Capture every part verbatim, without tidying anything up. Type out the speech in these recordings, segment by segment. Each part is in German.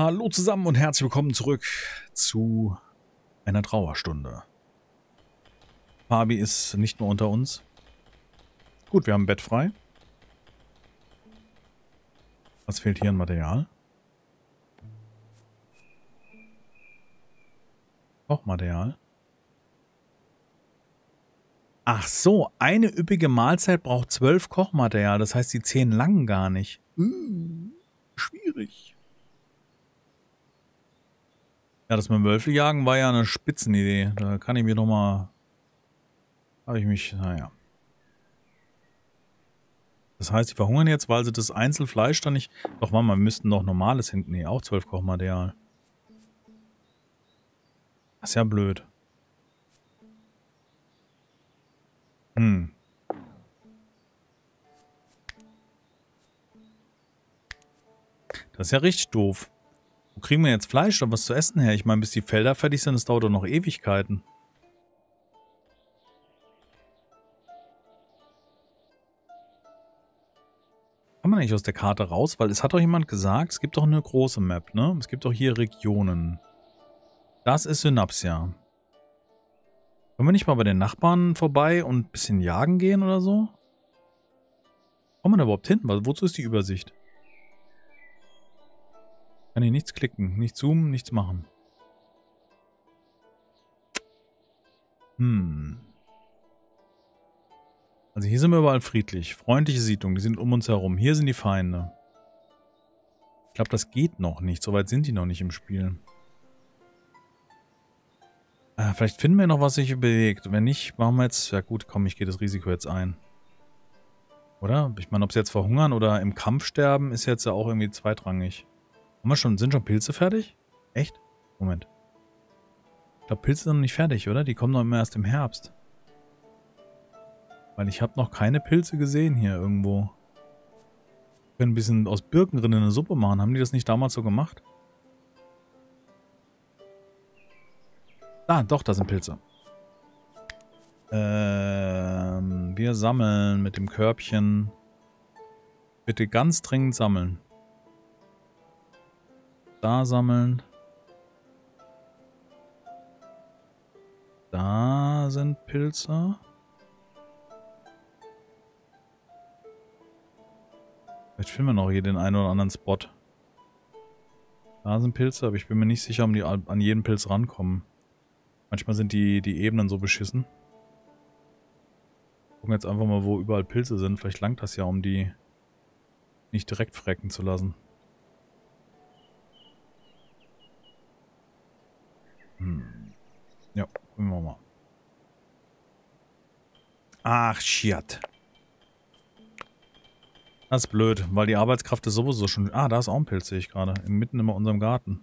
Hallo zusammen und herzlich willkommen zurück zu einer Trauerstunde. Fabi ist nicht mehr unter uns. Gut, wir haben ein Bett frei. Was fehlt hier an Material? Kochmaterial. Ach so, eine üppige Mahlzeit braucht zwölf Kochmaterial. Das heißt, die zehn langen gar nicht. Hm, schwierig. Ja, das mit dem Wölfe jagen war ja eine Spitzenidee. Da kann ich mir noch mal... Habe ich mich... Naja. Das heißt, die verhungern jetzt, weil sie das Einzelfleisch dann nicht... Doch, Mama, wir müssten noch normales hinten... Nee, auch zwölf Kochmaterial. Das ist ja blöd. Hm. Das ist ja richtig doof. Wo kriegen wir jetzt Fleisch oder was zu essen her? Ich meine, bis die Felder fertig sind, das dauert doch noch Ewigkeiten. Kann man nicht aus der Karte raus? Weil es hat doch jemand gesagt, es gibt doch eine große Map, ne? Es gibt doch hier Regionen. Das ist Synapsia. Können wir nicht mal bei den Nachbarn vorbei und ein bisschen jagen gehen oder so? Kommen wir da überhaupt hin? Wozu ist die Übersicht? Kann hier nichts klicken, nicht zoomen, nichts machen. Hm. Also hier sind wir überall friedlich. Freundliche Siedlung, die sind um uns herum. Hier sind die Feinde. Ich glaube, das geht noch nicht. Soweit sind die noch nicht im Spiel. Ah, vielleicht finden wir noch, was sich bewegt. Wenn nicht, machen wir jetzt... Ja gut, komm, ich gehe das Risiko jetzt ein. Oder? Ich meine, ob sie jetzt verhungern oder im Kampf sterben, ist jetzt ja auch irgendwie zweitrangig. Haben wir schon... Sind schon Pilze fertig? Echt? Moment. Ich glaube, Pilze sind noch nicht fertig, oder? Die kommen noch immer erst im Herbst. Weil ich habe noch keine Pilze gesehen hier irgendwo. Wir können ein bisschen aus Birkenrinnen eine Suppe machen. Haben die das nicht damals so gemacht? Ah, doch, da sind Pilze. Ähm, wir sammeln mit dem Körbchen. Bitte ganz dringend sammeln. Da sammeln. Da sind Pilze. Vielleicht finden wir noch hier den einen oder anderen Spot. Da sind Pilze, aber ich bin mir nicht sicher, ob die an jeden Pilz rankommen. Manchmal sind die, die Ebenen so beschissen. Gucken jetzt einfach mal, wo überall Pilze sind. Vielleicht langt das ja, um die nicht direkt frecken zu lassen. Hm. Ja, gucken wir mal. Ach, shit. Das ist blöd, weil die Arbeitskraft ist sowieso schon... Ah, da ist auch ein Pilz, sehe ich gerade. Mitten in unserem Garten.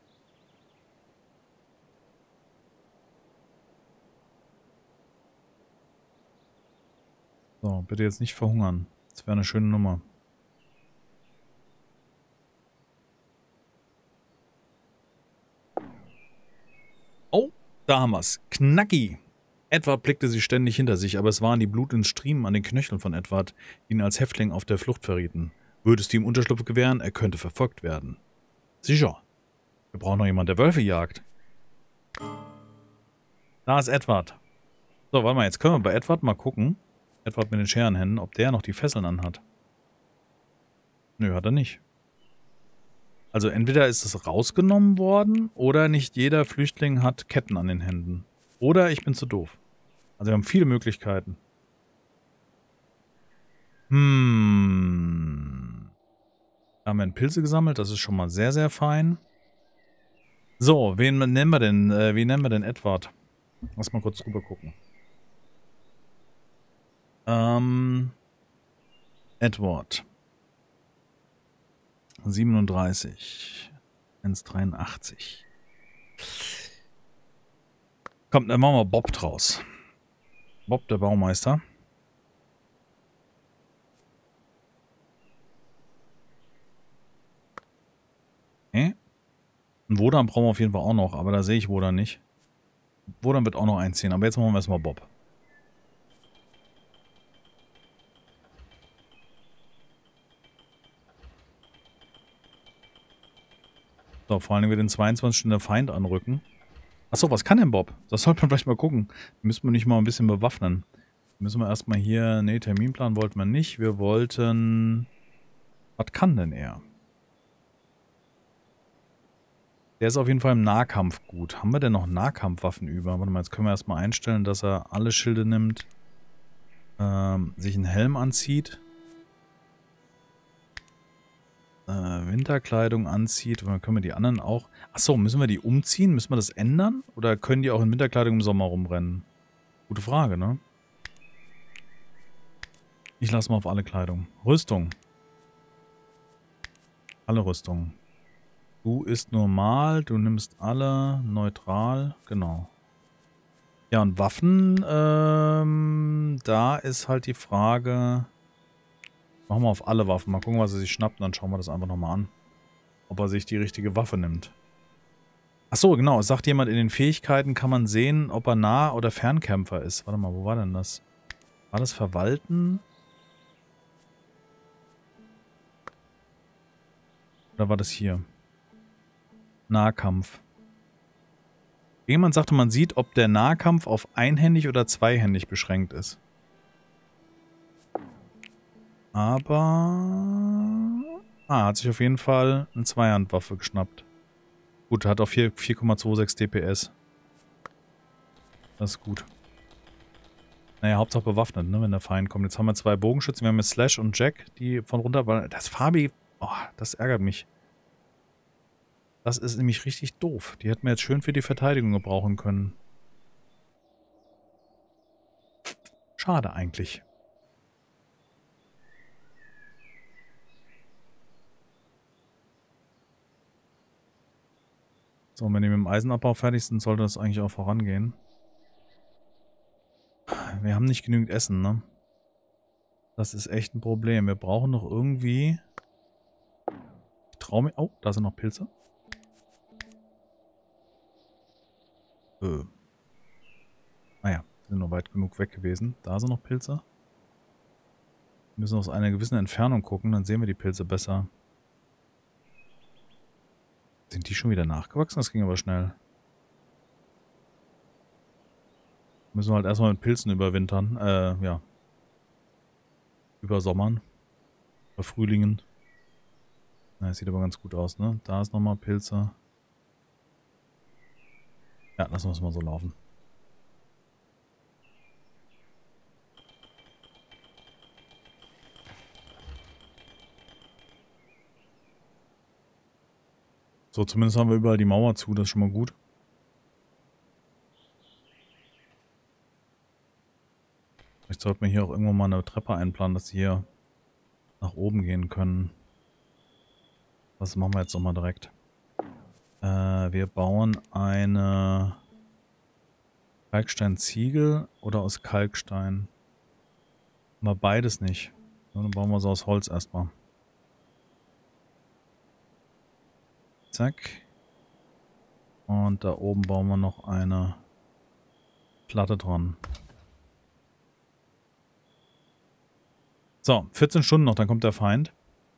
So, bitte jetzt nicht verhungern. Das wäre eine schöne Nummer. Oh, da haben wir es. Knacki. Edward blickte sie ständig hinter sich, aber es waren die blutenden Striemen an den Knöcheln von Edward, die ihn als Häftling auf der Flucht verrieten. Würdest du ihm Unterschlupf gewähren, er könnte verfolgt werden. Sicher. Wir brauchen noch jemanden, der Wölfe jagt. Da ist Edward. So, warte mal, jetzt können wir bei Edward mal gucken. Edward mit den Scherenhänden, ob der noch die Fesseln anhat. Nö, hat er nicht. Also entweder ist es rausgenommen worden, oder nicht jeder Flüchtling hat Ketten an den Händen. Oder ich bin zu doof. Also wir haben viele Möglichkeiten. Hm. Da haben wir Pilze gesammelt, das ist schon mal sehr, sehr fein. So, wen nennen wir denn, äh, wie nennen wir denn Edward? Lass mal kurz drüber gucken. Ähm, Edward. siebenunddreißig. eins Komma dreiundachtzig. Kommt, dann machen wir Bob draus. Bob, der Baumeister. Okay. Ein Wodan brauchen wir auf jeden Fall auch noch, aber da sehe ich Wodan nicht. Wodan wird auch noch einziehen, aber jetzt machen wir erstmal Bob. So, vor allem wir den zweiundzwanzigsten der Feind anrücken. Achso, was kann denn Bob? Das sollte man vielleicht mal gucken. Müssen wir nicht mal ein bisschen bewaffnen. Müssen wir erstmal hier... Ne, Terminplan wollten wir nicht. Wir wollten... Was kann denn er? Der ist auf jeden Fall im Nahkampf gut. Haben wir denn noch Nahkampfwaffen über? Warte mal, jetzt können wir erstmal einstellen, dass er alle Schilde nimmt. Ähm, sich einen Helm anzieht. Äh, Winterkleidung anzieht. Und dann können wir die anderen auch... Achso, müssen wir die umziehen? Müssen wir das ändern? Oder können die auch in Winterkleidung im Sommer rumrennen? Gute Frage, ne? Ich lasse mal auf alle Kleidung. Rüstung. Alle Rüstungen. Du ist normal, du nimmst alle neutral, genau. Ja, und Waffen, ähm, da ist halt die Frage, machen wir auf alle Waffen, mal gucken, was er sich schnappt, und dann schauen wir das einfach nochmal an. Ob er sich die richtige Waffe nimmt. Achso, genau, es sagt jemand, in den Fähigkeiten kann man sehen, ob er Nah- oder Fernkämpfer ist. Warte mal, wo war denn das? War das Verwalten? Oder war das hier? Nahkampf. Jemand sagte, man sieht, ob der Nahkampf auf einhändig oder zweihändig beschränkt ist. Aber... Ah, hat sich auf jeden Fall eine Zweihandwaffe geschnappt. Gut, hat auf vier Komma sechsundzwanzig D P S. Das ist gut. Naja, Hauptsache bewaffnet, ne, wenn der Feind kommt. Jetzt haben wir zwei Bogenschützen. Wir haben jetzt Slash und Jack, die von runter... Das Fabi... Oh, das ärgert mich. Das ist nämlich richtig doof. Die hätten wir jetzt schön für die Verteidigung gebrauchen können. Schade eigentlich. So, wenn die mit dem Eisenabbau fertig sind, sollte das eigentlich auch vorangehen. Wir haben nicht genügend Essen, ne? Das ist echt ein Problem. Wir brauchen noch irgendwie... Ich trau mir... Oh, da sind noch Pilze. Äh. Naja, sind noch weit genug weg gewesen. Da sind noch Pilze. Wir müssen aus einer gewissen Entfernung gucken, dann sehen wir die Pilze besser. Sind die schon wieder nachgewachsen? Das ging aber schnell. Müssen wir halt erstmal mit Pilzen überwintern. Äh, ja. Übersommern. Über Frühlingen. Na, das sieht aber ganz gut aus, ne? Da ist nochmal Pilze. Ja, lassen wir es mal so laufen. So, zumindest haben wir überall die Mauer zu, das ist schon mal gut. Vielleicht sollten wir hier auch irgendwann mal eine Treppe einplanen, dass sie hier nach oben gehen können. Das machen wir jetzt nochmal direkt. Äh, wir bauen eine Kalkstein-Ziegel oder aus Kalkstein. Aber beides nicht. Ja, dann bauen wir so aus Holz erstmal. Zack. Und da oben bauen wir noch eine Platte dran. So, vierzehn Stunden noch, dann kommt der Feind.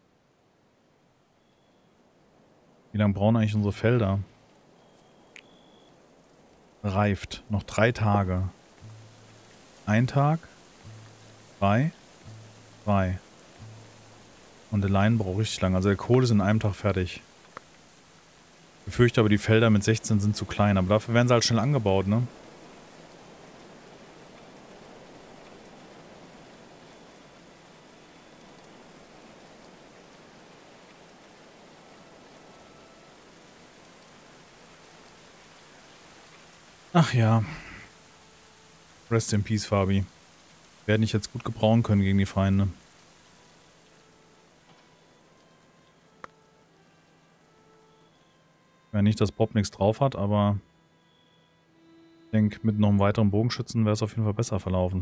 Wie lange brauchen eigentlich unsere Felder? Reift. Noch drei Tage. Ein Tag. Zwei. Zwei. Und der Leinen braucht richtig lang. Also der Kohl ist in einem Tag fertig. Ich befürchte aber, die Felder mit sechzehn sind zu klein. Aber dafür werden sie halt schnell angebaut, ne? Ach ja. Rest in Peace, Fabi. Werden ich jetzt gut gebrauchen können gegen die Feinde. Ja, nicht, dass Bob nichts drauf hat, aber ich denke, mit noch einem weiteren Bogenschützen wäre es auf jeden Fall besser verlaufen.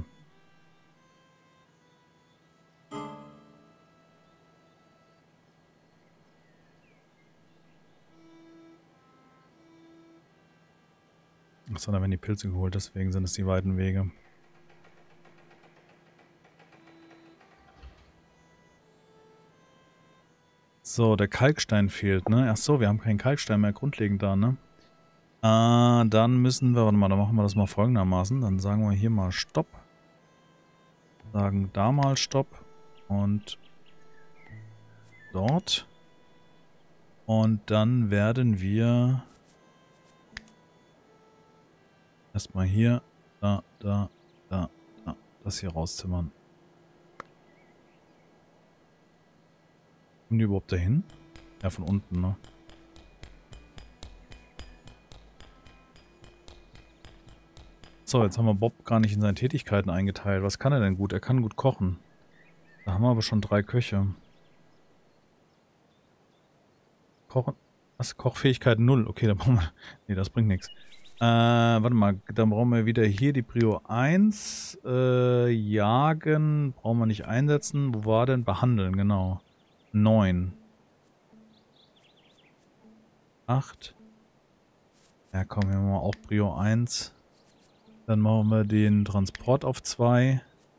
Achso, da werden die Pilze geholt, deswegen sind es die weiten Wege. So, der Kalkstein fehlt, ne? Ach so, wir haben keinen Kalkstein mehr grundlegend da, ne? Äh, dann müssen wir, warte mal, dann machen wir das mal folgendermaßen. Dann sagen wir hier mal Stopp. Sagen da mal Stopp. Und dort. Und dann werden wir erstmal hier, da, da, da, da, das hier rauszimmern. Kommen die überhaupt dahin? Ja, von unten, ne? So, jetzt haben wir Bob gar nicht in seine Tätigkeiten eingeteilt. Was kann er denn gut? Er kann gut kochen. Da haben wir aber schon drei Köche. Kochen. Was? Kochfähigkeit null. Okay, dann brauchen wir... Nee, das bringt nichts. Äh, warte mal. Dann brauchen wir wieder hier die Prio eins. Äh, jagen. Brauchen wir nicht einsetzen. Wo war denn? Behandeln, genau. neun. acht. Ja, komm, wir machen mal auch Prio eins. Dann machen wir den Transport auf zwei.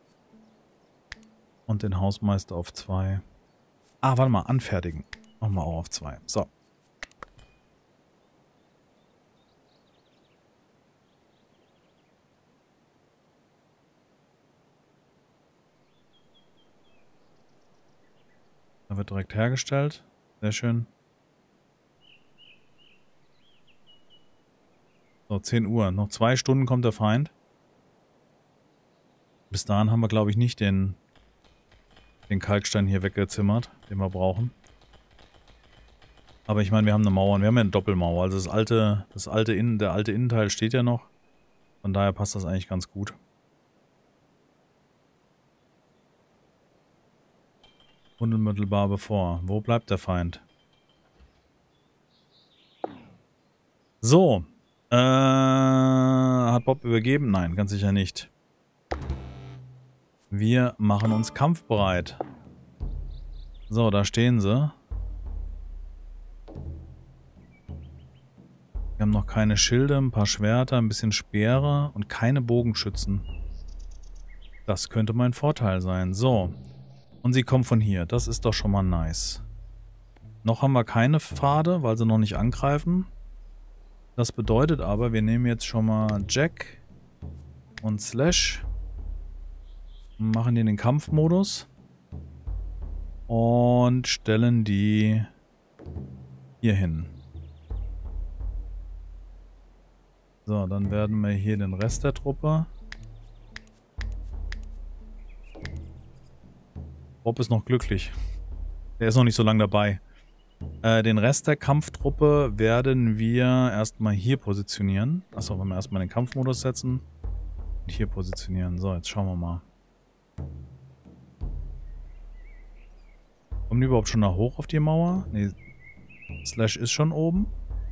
Und den Hausmeister auf zwei. Ah, warte mal, anfertigen. Machen wir auch auf zwei. So. Da wird direkt hergestellt. Sehr schön. So, zehn Uhr. Noch zwei Stunden kommt der Feind. Bis dahin haben wir, glaube ich, nicht den, den Kalkstein hier weggezimmert, den wir brauchen. Aber ich meine, wir haben eine Mauer und wir haben ja eine Doppelmauer. Also das alte, das alte Innen, der alte Innenteil steht ja noch. Von daher passt das eigentlich ganz gut. Unmittelbar bevor. Wo bleibt der Feind? So. Äh, hat Bob übergeben? Nein, ganz sicher nicht. Wir machen uns kampfbereit. So, da stehen sie. Wir haben noch keine Schilde, ein paar Schwerter, ein bisschen Speere und keine Bogenschützen. Das könnte mein Vorteil sein. So. Und sie kommen von hier. Das ist doch schon mal nice. Noch haben wir keine Pfade, weil sie noch nicht angreifen. Das bedeutet aber, wir nehmen jetzt schon mal Jack und Slash. Machen die in den Kampfmodus. Und stellen die hier hin. So, dann werden wir hier den Rest der Truppe. Bob ist noch glücklich. Der ist noch nicht so lange dabei. Äh, den Rest der Kampftruppe werden wir erstmal hier positionieren. Achso, wenn wir erstmal den Kampfmodus setzen. Und hier positionieren. So, jetzt schauen wir mal. Kommen die überhaupt schon da hoch auf die Mauer? Ne, Slash ist schon oben.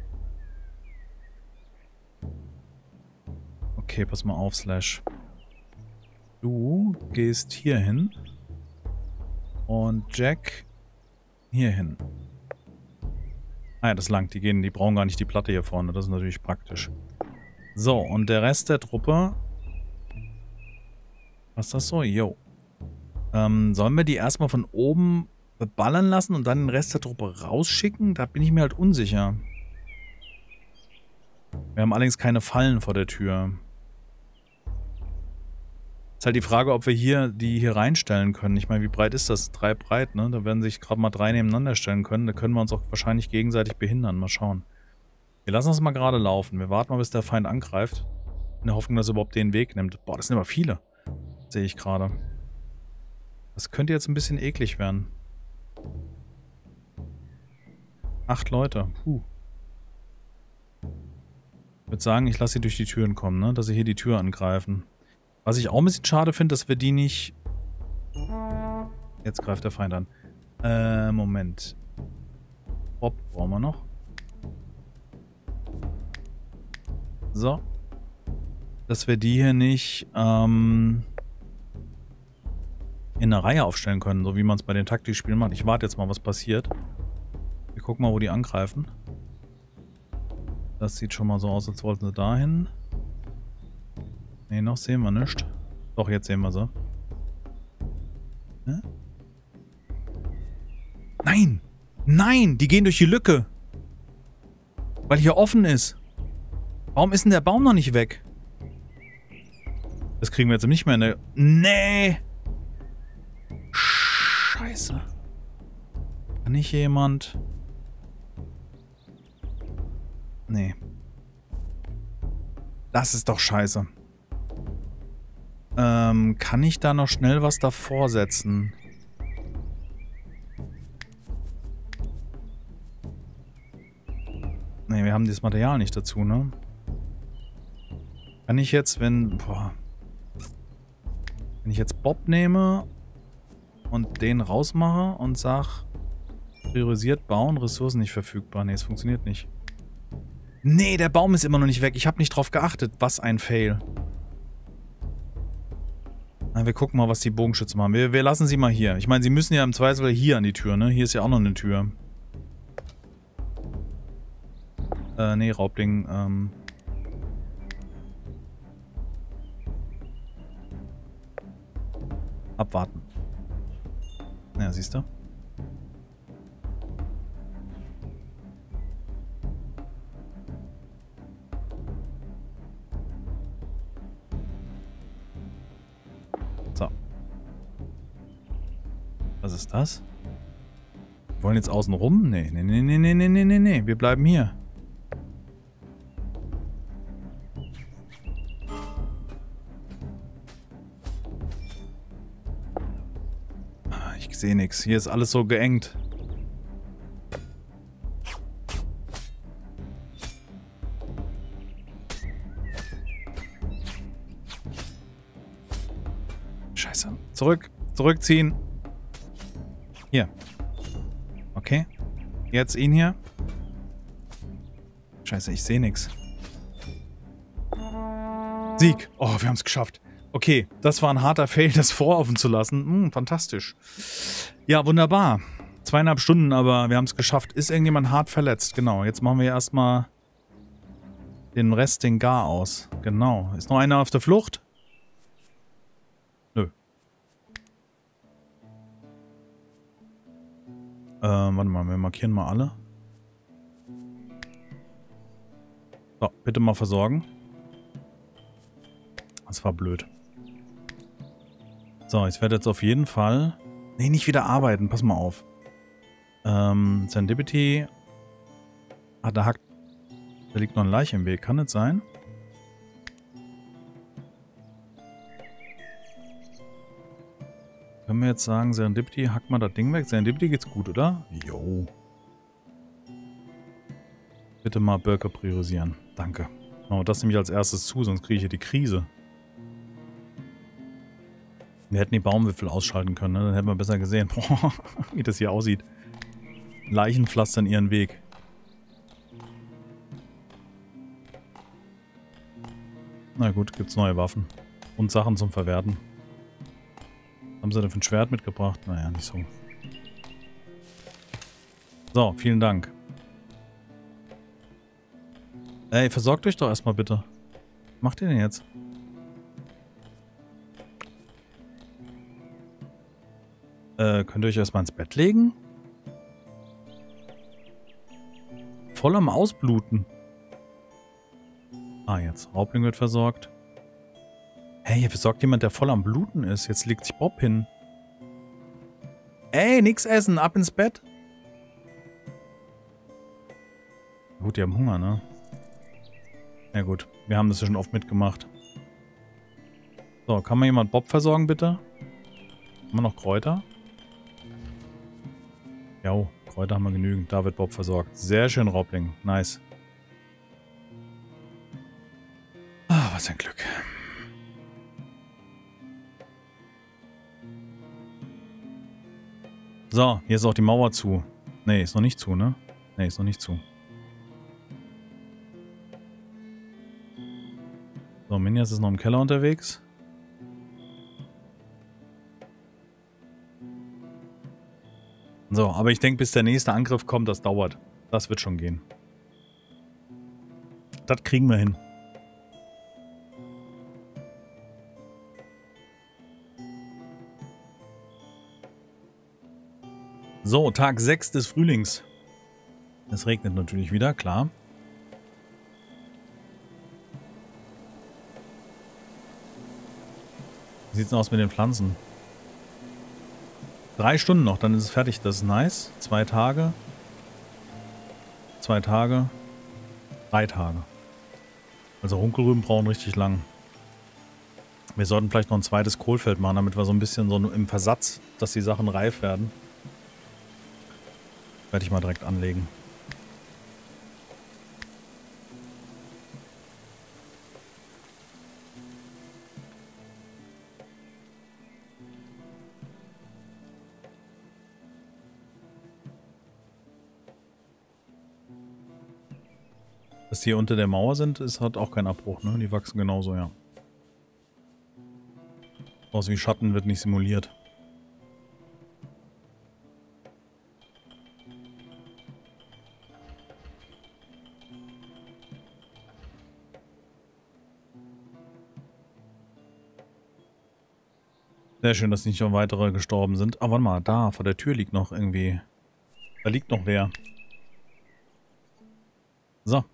Okay, pass mal auf, Slash. Du gehst hier hin. Und Jack hier hin. Ah ja, das langt. Die gehen, die brauchen gar nicht die Platte hier vorne. Das ist natürlich praktisch. So, und der Rest der Truppe. Was ist das so? Jo. Ähm, sollen wir die erstmal von oben beballern lassen und dann den Rest der Truppe rausschicken? Da bin ich mir halt unsicher. Wir haben allerdings keine Fallen vor der Tür. Ist halt die Frage, ob wir hier die hier reinstellen können. Ich meine, wie breit ist das? Drei breit, ne? Da werden sich gerade mal drei nebeneinander stellen können. Da können wir uns auch wahrscheinlich gegenseitig behindern. Mal schauen. Wir lassen uns mal gerade laufen. Wir warten mal, bis der Feind angreift. In der Hoffnung, dass er überhaupt den Weg nimmt. Boah, das sind aber viele. Sehe ich gerade. Das könnte jetzt ein bisschen eklig werden. Acht Leute. Puh. Ich würde sagen, ich lasse sie durch die Türen kommen, ne? Dass sie hier die Tür angreifen. Was ich auch ein bisschen schade finde, dass wir die nicht... Jetzt greift der Feind an. Äh, Moment. Bob brauchen wir noch. So. Dass wir die hier nicht ähm, in einer Reihe aufstellen können, so wie man es bei den Taktikspielen macht. Ich warte jetzt mal, was passiert. Wir gucken mal, wo die angreifen. Das sieht schon mal so aus, als wollten sie dahin. Ne, noch sehen wir nichts. Doch, jetzt sehen wir sie. Hä? Nein! Nein, die gehen durch die Lücke. Weil hier offen ist. Warum ist denn der Baum noch nicht weg? Das kriegen wir jetzt nicht mehr in der... Nee! Scheiße. Kann nicht jemand... Nee. Das ist doch scheiße. Ähm, kann ich da noch schnell was davor setzen? Nee, wir haben das Material nicht dazu, ne? Kann ich jetzt, wenn... Boah. Wenn ich jetzt Bob nehme und den rausmache und sag, priorisiert bauen, Ressourcen nicht verfügbar. Nee, es funktioniert nicht. Nee, der Baum ist immer noch nicht weg. Ich habe nicht drauf geachtet. Was ein Fail. Na, wir gucken mal, was die Bogenschützen machen. Wir, wir lassen sie mal hier. Ich meine, sie müssen ja im Zweifel hier an die Tür, ne? Hier ist ja auch noch eine Tür. Äh, nee, Raubling, ähm... abwarten. Ja, siehst du? So. Was ist das? Wir wollen jetzt außen rum? Nee, nee, nee, nee, nee, nee, nee, nee. Wir bleiben hier. Ich sehe nichts. Hier ist alles so geengt. Scheiße. Zurück. Zurückziehen. Hier. Okay. Jetzt ihn hier. Scheiße, ich sehe nichts. Sieg. Oh, wir haben es geschafft. Okay, das war ein harter Fail, das voraffen zu lassen. Hm, fantastisch. Ja, wunderbar. Zweieinhalb Stunden, aber wir haben es geschafft. Ist irgendjemand hart verletzt? Genau, jetzt machen wir erstmal den Rest den Gar aus. Genau. Ist noch einer auf der Flucht? Nö. Ähm, warte mal, wir markieren mal alle. So, bitte mal versorgen. Das war blöd. So, ich werde jetzt auf jeden Fall... Nee, nicht wieder arbeiten. Pass mal auf. Ähm, Serendipity. Ah, da hackt... Da liegt noch ein Leiche im Weg. Kann das sein? Können wir jetzt sagen, Serendipity, hack mal das Ding weg. Serendipity geht's gut, oder? Jo. Bitte mal Burger priorisieren. Danke. Machen wir das nämlich als erstes zu, sonst kriege ich hier die Krise. Wir hätten die Baumwipfel ausschalten können, ne? Dann hätten wir besser gesehen, boah, wie das hier aussieht. Leichen pflastern ihren Weg. Na gut, gibt's neue Waffen. Und Sachen zum Verwerten. Haben sie denn für ein Schwert mitgebracht? Naja, nicht so. So, vielen Dank. Ey, versorgt euch doch erstmal bitte. Was macht ihr denn jetzt? Äh, könnt ihr euch erstmal ins Bett legen? Voll am Ausbluten. Ah, jetzt. Raubling wird versorgt. Hey, hier versorgt jemand, der voll am Bluten ist. Jetzt legt sich Bob hin. Ey, nix essen. Ab ins Bett. Gut, die haben Hunger, ne? Ja gut, wir haben das ja schon oft mitgemacht. So, kann mal jemand Bob versorgen, bitte? Haben wir noch Kräuter? Jo, Kräuter haben wir genügend. Da wird Bob versorgt. Sehr schön, Raubling. Nice. Ah, was ein Glück. So, hier ist auch die Mauer zu. Ne, ist noch nicht zu, ne? Ne, ist noch nicht zu. So, Minjas ist noch im Keller unterwegs. So, aber ich denke, bis der nächste Angriff kommt, das dauert. Das wird schon gehen. Das kriegen wir hin. So, Tag sechs des Frühlings. Es regnet natürlich wieder, klar. Wie sieht es aus mit den Pflanzen? Drei Stunden noch, dann ist es fertig. Das ist nice. Zwei Tage. Zwei Tage. Drei Tage. Also Runkelrüben brauchen richtig lang. Wir sollten vielleicht noch ein zweites Kohlfeld machen, damit wir so ein bisschen so im Versatz, dass die Sachen reif werden. Werde ich mal direkt anlegen. Dass die unter der Mauer sind, ist halt auch kein Abbruch, ne? Die wachsen genauso, ja. Aus wie Schatten wird nicht simuliert. Sehr schön, dass nicht noch weitere gestorben sind. Ah, warte mal, da, vor der Tür liegt noch irgendwie... Da liegt noch wer. So.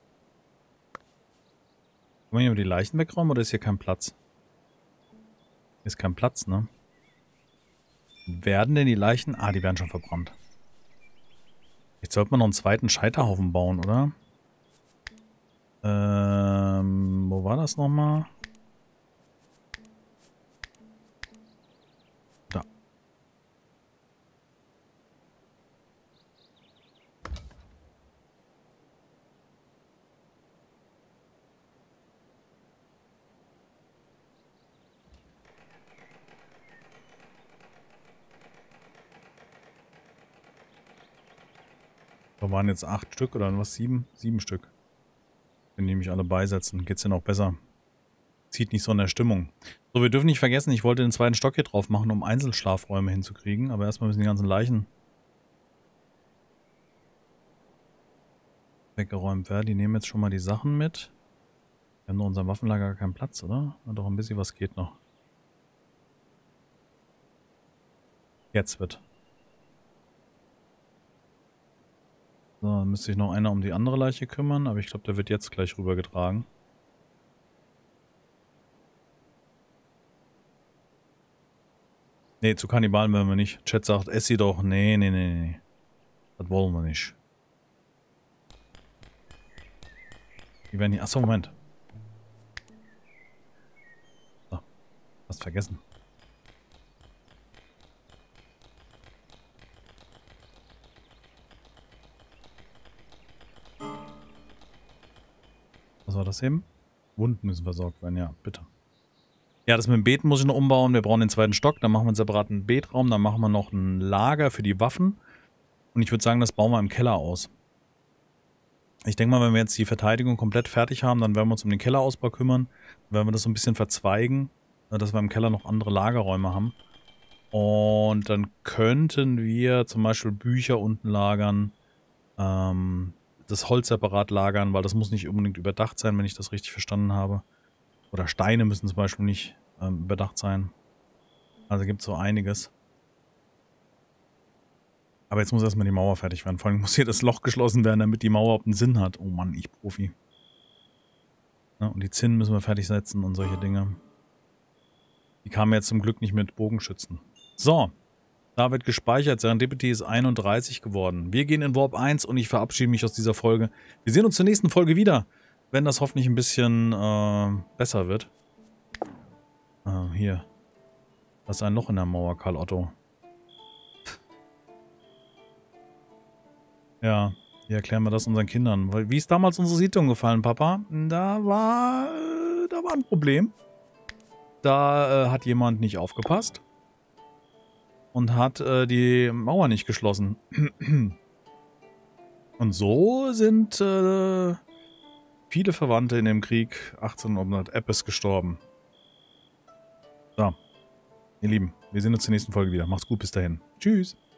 Kann man hier die Leichen wegräumen oder ist hier kein Platz? Hier ist kein Platz, ne? Werden denn die Leichen... Ah, die werden schon verbrannt. Jetzt sollte man noch einen zweiten Scheiterhaufen bauen, oder? Ähm, wo war das nochmal? Da. Da waren jetzt acht Stück oder was? Sieben? Sieben Stück. Wenn die mich alle beisetzen, geht's denn auch besser. Zieht nicht so in der Stimmung. So, wir dürfen nicht vergessen, ich wollte den zweiten Stock hier drauf machen, um Einzelschlafräume hinzukriegen. Aber erstmal müssen die ganzen Leichen weggeräumt werden. Die nehmen jetzt schon mal die Sachen mit. Wir haben noch in unserem Waffenlager gar keinen Platz, oder? Und doch ein bisschen was geht noch. Jetzt wird. So, dann müsste sich noch einer um die andere Leiche kümmern, aber ich glaube, der wird jetzt gleich rübergetragen. Nee, zu Kannibalen wollen wir nicht. Chat sagt, ess sie doch. Nee, nee, nee, nee. Das wollen wir nicht. Die werden hier... Achso, Moment. So. Hast vergessen. Was war das eben? Wunden müssen versorgt werden, ja, bitte. Ja, das mit dem Beeten muss ich noch umbauen. Wir brauchen den zweiten Stock, dann machen wir einen separaten Beetraum, dann machen wir noch ein Lager für die Waffen. Und ich würde sagen, das bauen wir im Keller aus. Ich denke mal, wenn wir jetzt die Verteidigung komplett fertig haben, dann werden wir uns um den Kellerausbau kümmern. Dann werden wir das so ein bisschen verzweigen, dass wir im Keller noch andere Lagerräume haben. Und dann könnten wir zum Beispiel Bücher unten lagern, ähm... das Holz separat lagern, weil das muss nicht unbedingt überdacht sein, wenn ich das richtig verstanden habe. Oder Steine müssen zum Beispiel nicht ähm, überdacht sein. Also gibt es so einiges. Aber jetzt muss erstmal die Mauer fertig werden. Vor allem muss hier das Loch geschlossen werden, damit die Mauer überhaupt einen Sinn hat. Oh Mann, ich Profi. Ja, und die Zinnen müssen wir fertig setzen und solche Dinge. Die kamen jetzt zum Glück nicht mit Bogenschützen. So. Da wird gespeichert. Serendipity ist einunddreißig geworden. Wir gehen in Warp eins und ich verabschiede mich aus dieser Folge. Wir sehen uns zur nächsten Folge wieder, wenn das hoffentlich ein bisschen äh, besser wird. Äh, hier. Da ist ein Loch in der Mauer, Karl Otto. Ja, wie erklären wir das unseren Kindern? Weil, wie ist damals unsere Siedlung gefallen, Papa? Da war, äh, da war ein Problem. Da äh, hat jemand nicht aufgepasst. Und hat äh, die Mauer nicht geschlossen. Und so sind äh, viele Verwandte in dem Krieg achtzehnhundert Eppes gestorben. So, ihr Lieben, wir sehen uns zur nächsten Folge wieder. Macht's gut, bis dahin. Tschüss.